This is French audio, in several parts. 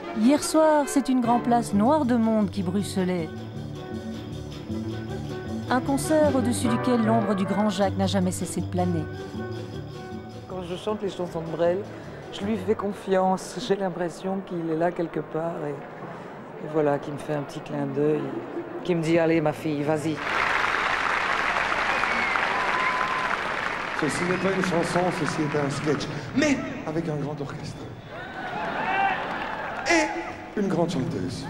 Hier soir, c'est une grande place noire de monde qui bruisselait. Un concert au-dessus duquel l'ombre du grand Jacques n'a jamais cessé de planer. Quand je chante les chansons de Brel, je lui fais confiance. J'ai l'impression qu'il est là quelque part et voilà, qui me fait un petit clin d'œil, qui me dit « Allez ma fille, vas-y ». Ceci n'est pas une chanson, ceci est un sketch, mais avec un grand orchestre. Et une grande chanteuse.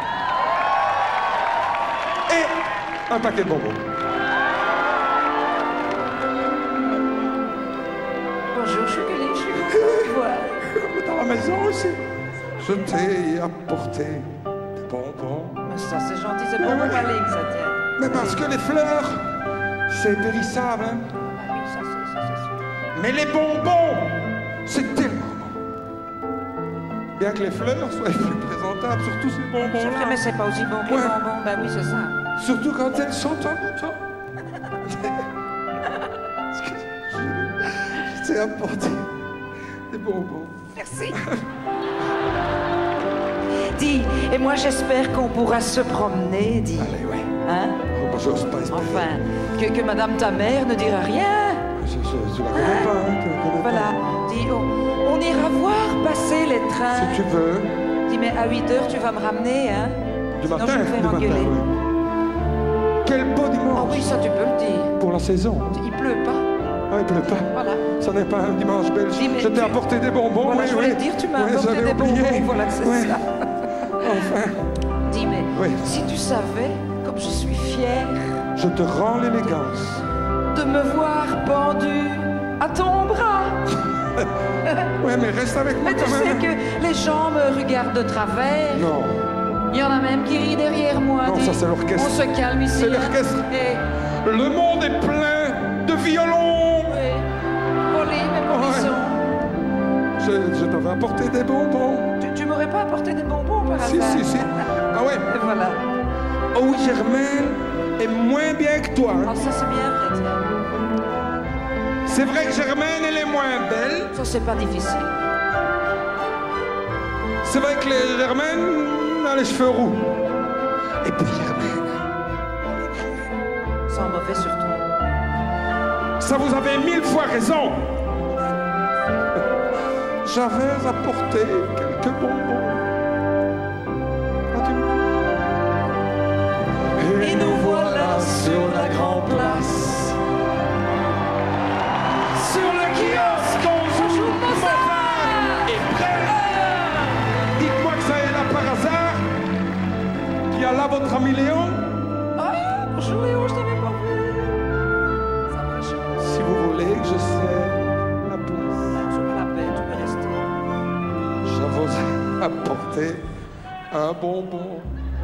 Et un paquet de bonbons. Bonjour, Chouguelie, je suis contente de vous voir. Dans la maison aussi. Je t'ai apporté des bonbons. Mais ça, c'est gentil, c'est pour mon maligne, ça tient. Mais parce que les fleurs, c'est périssable, hein. Ah oui, ça, c'est sûr. Mais les bonbons, c'est tellement bon. Bien que les fleurs soient plus présentables, surtout ces C'est vrai, bonbons-là. mais c'est pas aussi bon que les bonbons. Ben oui, c'est ça. Surtout quand elles sont comme ça. Je t'ai apporté des bonbons. Merci. Dis, et moi j'espère qu'on pourra se promener, dis. Allez, ouais. Hein? Oh, bah, j'ose pas espérer. Enfin, que madame ta mère ne dira rien. Je la connais pas, hein, tu la connais Voilà, dis, on ira voir passer les pas. trains. Si tu veux. Dis, mais à 8 h, tu vas me ramener, hein? Du Sinon, matin, je me fais du matin, engueuler. ouais. Quel beau dimanche. Oh oui, ça tu peux le dire. Pour la saison. Il pleut pas. Ah, il pleut pas. Voilà. Ça n'est pas un dimanche belge. Dis, mais Je t'ai apporté des bonbons. Voilà, oui, je voulais oui. dire, tu m'as Oui, apporté j'avais des oublié. bonbons, voilà que c'est Ouais. ça. Enfin, Dis, mais Oui. si tu savais comme je suis fière je te rends l'élégance. de me voir pendue à ton bras. Ouais, mais reste avec moi Mais tu quand sais même. que les gens me regardent de travers. Non, Il y en a même qui rient derrière moi. Non, dis. ça, c'est l'orchestre. On se calme ici. C'est hein. l'orchestre. Et, le monde est plein de violons. oui, voler mes bonbons. Je t'avais apporté des bonbons. Tu m'aurais pas apporté des bonbons par Si, hasard? si. Ah ouais. Et voilà. Oh oui, Germaine est moins bien que toi. Oh, ça c'est bien vrai, tiens. C'est vrai que Germaine, elle est moins belle. Ça c'est pas difficile. C'est vrai que Germaine a les cheveux roux. Et puis Germaine, Sans mauvais surtout. ça vous avez 1000 fois raison. J'avais apporté quelques bonbons. Ah, Et nous voilà sur la grande place. Sur le kiosque, on joue Mozart et Brel. Dites-moi que ça est là par hasard. Qui a là votre ami Léon. Ah, bonjour Léo, je t'avais pas vu. Ça marche. Si vous voulez que je serre la place, C'est pas la peine, tu peux rester. je vous ai apporté un bonbon.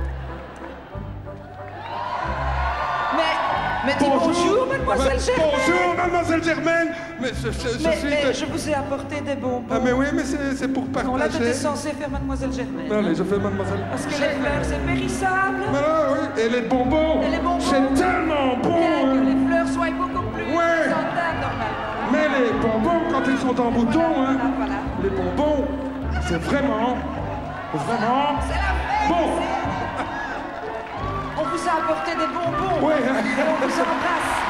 Mais dis bonjour, mademoiselle Germaine. Bonjour, mademoiselle Germaine. Mais Mais je vous ai apporté des bonbons. Ah mais oui, mais c'est pour partager. Non, là, tu étais censé faire mademoiselle Germaine. Allez, je fais mademoiselle. Parce que les fleurs, c'est périssable. Voilà, oui. Et les bonbons. Et les bonbons. C'est tellement bon. Bien que hein. les fleurs soient beaucoup plus Ouais. présentables, normalement. Mais les bonbons, quand ils sont en bouton, hein, Voilà. les bonbons, c'est vraiment C'est la fête. bon. On vous a apporté des bonbons. Ouais. Et on vous embrasse.